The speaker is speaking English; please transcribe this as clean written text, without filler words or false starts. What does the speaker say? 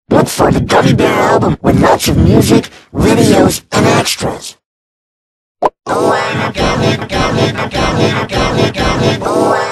Look for the Gummy Bear album with lots of music, videos, and extras. Oh, I'm a gummy, gummy, gummy, gummy, gummy, gummy, boy.